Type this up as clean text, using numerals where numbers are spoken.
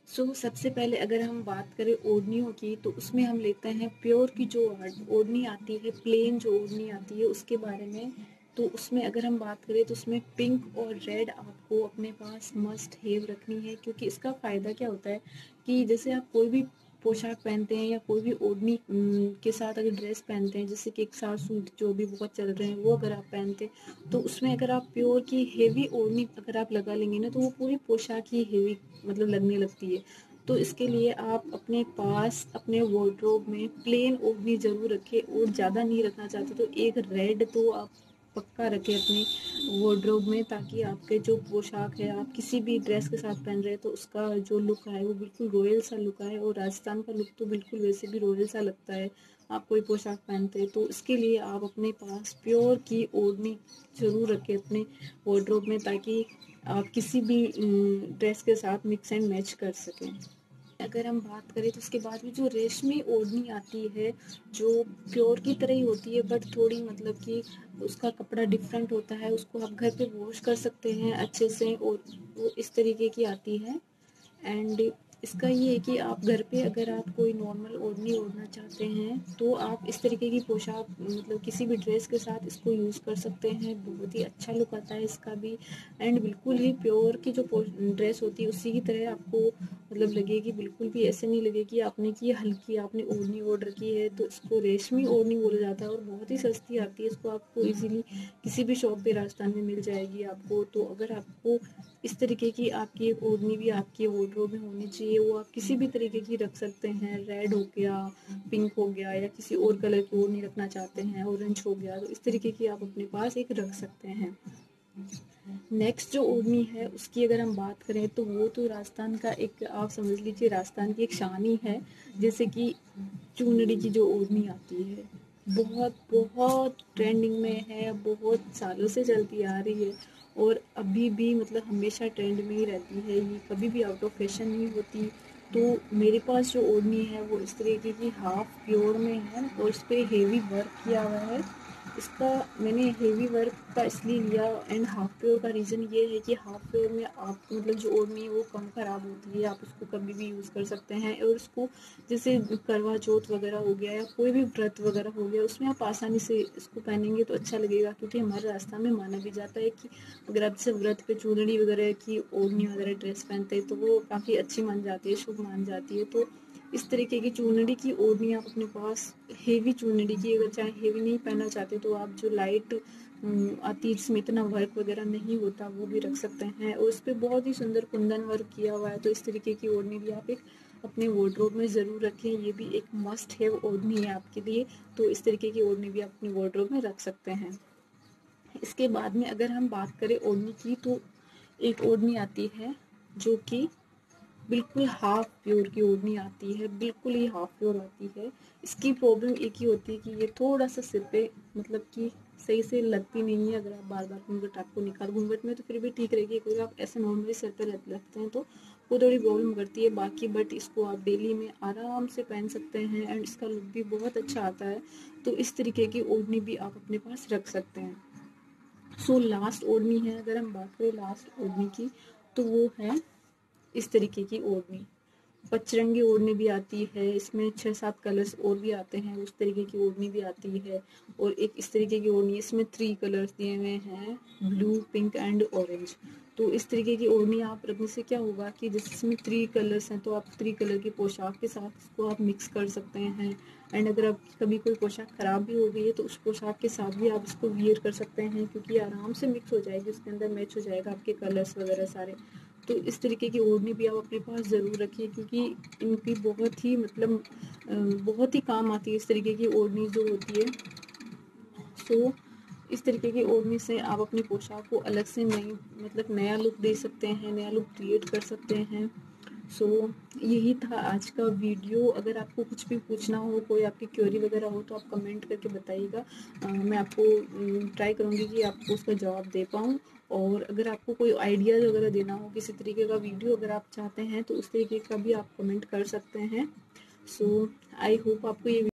सबसे पहले अगर हम बात करें ओढ़नियों की, तो उसमें हम लेते हैं प्योर की जो ओढ़नी आती है, प्लेन जो ओढ़नी आती है उसके बारे में। तो उसमें अगर हम बात करें तो उसमें पिंक और रेड आपको अपने पास मस्ट हैव रखनी है, क्योंकि इसका फ़ायदा क्या होता है कि जैसे आप कोई भी पोशाक पहनते हैं या कोई भी ओढ़नी के साथ अगर ड्रेस पहनते हैं, जैसे कि एक साट सूट जो भी बहुत चल रहे हैं वो अगर आप पहनते हैं, तो उसमें अगर आप प्योर की हेवी ओढ़नी अगर आप लगा लेंगे ना, तो वो पूरी पोशाक ही हेवी मतलब लगने लगती है। तो इसके लिए आप अपने पास अपने वार्डरोब में प्लेन ओढ़नी ज़रूर रखें, और ज़्यादा नहीं रखना चाहते तो एक रेड तो आप पक्का रखें अपने वार्डरोब में, ताकि आपके जो पोशाक है आप किसी भी ड्रेस के साथ पहन रहे हैं तो उसका जो लुक है वो बिल्कुल रॉयल सा लुक आए। और राजस्थान का लुक तो बिल्कुल वैसे भी रॉयल सा लगता है आप कोई पोशाक पहनते हैं। तो इसके लिए आप अपने पास प्योर की ओढ़नी ज़रूर रखें अपने वार्डरोब में, ताकि आप किसी भी ड्रेस के साथ मिक्स एंड मैच कर सकें। अगर हम बात करें तो उसके बाद में जो रेशमी ओढ़नी आती है, जो प्योर की तरह ही होती है बट थोड़ी मतलब कि उसका कपड़ा डिफरेंट होता है, उसको आप घर पे वॉश कर सकते हैं अच्छे से, और वो इस तरीके की आती है। एंड इसका ये है कि आप घर पे अगर आप कोई नॉर्मल ओढ़नी ओढ़ना चाहते हैं तो आप इस तरीके की पोशाक मतलब किसी भी ड्रेस के साथ इसको यूज़ कर सकते हैं, बहुत ही अच्छा लुक आता है इसका भी। एंड बिल्कुल ही प्योर की जो ड्रेस होती है उसी की तरह आपको मतलब लगेगी, बिल्कुल भी ऐसे नहीं लगेगी आपने कि हल्की आपने ओढ़नी ओढ़ रखी है। तो इसको रेशमी ओढ़नी बोला जाता है और बहुत ही सस्ती आती है, इसको आपको इजीली किसी भी शॉप पे राजस्थान में मिल जाएगी आपको। तो अगर आपको इस तरीके की आपकी एक ओढ़नी भी आपकी वार्डरोब में होनी चाहिए, वो आप किसी भी तरीके की रख सकते हैं, रेड हो गया, पिंक हो गया, या किसी और कलर की ओढ़नी रखना चाहते हैं, ऑरेंज हो गया, तो इस तरीके की आप अपने पास एक रख सकते हैं। नेक्स्ट जो ओढ़नी है उसकी अगर हम बात करें तो वो तो राजस्थान का एक आप समझ लीजिए राजस्थान की एक शान ही है। जैसे कि चुनरी की जो ओढ़नी आती है, बहुत बहुत ट्रेंडिंग में है, बहुत सालों से चलती आ रही है और अभी भी मतलब हमेशा ट्रेंड में ही रहती है, ये कभी भी आउट ऑफ फैशन नहीं होती। तो मेरे पास जो ओढ़नी है वो इस तरीके की हाफ प्योर में है और इस पर हेवी वर्क किया हुआ है। इसका मैंने हेवी वर्क का इसलिए लिया एंड हाफ प्योर का रीज़न ये है कि हाफ प्योर में आप मतलब जो ओढ़नी है वो कम ख़राब होती है, आप उसको कभी भी यूज़ कर सकते हैं। और उसको जैसे करवा चौथ वगैरह हो गया या कोई भी व्रत वगैरह हो गया उसमें आप आसानी से इसको पहनेंगे तो अच्छा लगेगा, क्योंकि हमारे राजस्थान में माना भी जाता है कि अगर आप जैसे व्रत पे चुनरी वगैरह की ओढ़नी वगैरह ड्रेस पहनते हैं तो वो काफ़ी अच्छी मान जाती है, शुभ मान जाती है। तो इस तरीके की चुनरी की ओढ़नी आप अपने पास हेवी चुनरी की, अगर चाहे हेवी नहीं पहनना चाहते तो आप जो लाइट आती है जिसमें इतना वर्क वगैरह नहीं होता वो भी रख सकते हैं, और उस पर बहुत ही सुंदर कुंदन वर्क किया हुआ है। तो इस तरीके की ओढ़नी भी आप एक अपने वार्डरोब में ज़रूर रखें, ये भी एक मस्ट हैव ओढ़नी है आपके लिए। तो इस तरीके की ओढ़नी भी आप अपने वार्डरोब में रख सकते हैं। इसके बाद में अगर हम बात करें ओढ़नी की, तो एक ओढ़नी आती है जो कि बिल्कुल हाफ प्योर की ओढ़नी आती है, बिल्कुल ही हाफ प्योर आती है। इसकी प्रॉब्लम एक ही होती है कि ये थोड़ा सा सिर पे मतलब कि सही से लगती नहीं है, अगर आप बार बार घूंघट आपको निकाल, घूंघट में तो फिर भी ठीक रहेगी, अगर आप ऐसे नॉर्मली सिर पे रखते हैं तो वो थोड़ी प्रॉब्लम करती है। बाकी बट इसको आप डेली में आराम से पहन सकते हैं एंड इसका लुक भी बहुत अच्छा आता है। तो इस तरीके की ओढ़नी भी आप अपने पास रख सकते हैं। लास्ट ओढ़नी है, अगर हम बात करें लास्ट ओढ़नी की, तो वो है इस तरीके की ओढ़नी। पचरंगी ओढ़नी भी आती है, इसमें 6-7 कलर्स और भी आते हैं, उस तरीके की ओढ़नी भी आती है। और एक इस तरीके की ओढ़नी, इसमें 3 कलर्स दिए हुए हैं, ब्लू, पिंक एंड ऑरेंज। तो इस तरीके की ओढ़नी आप रखने से क्या होगा कि जैसे इसमें 3 कलर्स हैं तो आप 3 कलर की पोशाक के साथ इसको आप मिक्स कर सकते हैं। एंड अगर आप कभी कोई पोशाक ख़राब भी हो गई है तो उस पोशाक के साथ भी आप इसको वियर कर सकते हैं, क्योंकि आराम से मिक्स हो जाएगी, उसके अंदर मैच हो जाएगा आपके कलर्स वगैरह सारे। तो इस तरीके की ओढ़नी भी आप अपने पास ज़रूर रखिए, क्योंकि इनकी बहुत ही मतलब बहुत ही काम आती है इस तरीके की ओढ़नी जो होती है। इस तरीके की ओढ़नी से आप अपनी पोशाक को अलग से नई मतलब नया लुक दे सकते हैं, नया लुक क्रिएट कर सकते हैं। सो यही था आज का वीडियो। अगर आपको कुछ भी पूछना हो, कोई आपकी क्वेरी वगैरह हो तो आप कमेंट करके बताइएगा, मैं आपको ट्राई करूँगी कि आपको उसका जवाब दे पाऊँ। और अगर आपको कोई आइडियाज़ वगैरह देना हो, किसी तरीके का वीडियो अगर आप चाहते हैं तो उस तरीके का भी आप कमेंट कर सकते हैं। आई होप आपको ये